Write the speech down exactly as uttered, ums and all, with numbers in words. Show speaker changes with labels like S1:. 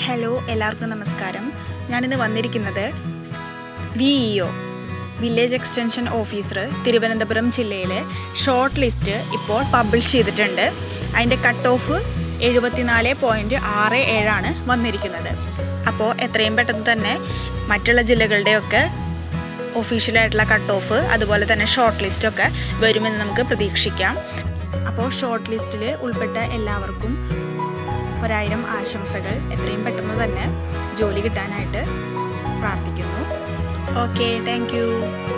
S1: Hello, എല്ലാവർക്കും നമസ്കാരം. ഞാനിന്ന് വന്നിരിക്കുന്നത് V E O village extension officer Thiruvananthapuram ജില്ലയിലെ ഷോർട്ട് ലിസ്റ്റ് ഇപ്പോൾ പബ്ലിഷ് ചെയ്തിട്ടുണ്ട്. അതിൻ്റെ കട്ട് ഓഫ് എഴുപത്തിനാല് പോയിൻറ്റ് ആറ് ഏഴാണ് വന്നിരിക്കുന്നത്. അപ്പോൾ എത്രയും പെട്ടെന്ന് തന്നെ മറ്റുള്ള ജില്ലകളുടെയൊക്കെ ഒഫീഷ്യലായിട്ടുള്ള കട്ട് ഓഫ് അതുപോലെ തന്നെ ഷോർട്ട് ലിസ്റ്റൊക്കെ വരുമെന്ന് നമുക്ക് പ്രതീക്ഷിക്കാം. അപ്പോൾ ഷോർട്ട് ലിസ്റ്റിൽ ഉൾപ്പെട്ട എല്ലാവർക്കും ഒരായിരം ആശംസകൾ. എത്രയും പെട്ടെന്ന് തന്നെ ജോലി കിട്ടാനായിട്ട് പ്രാർത്ഥിക്കുന്നു. Okay, thank U.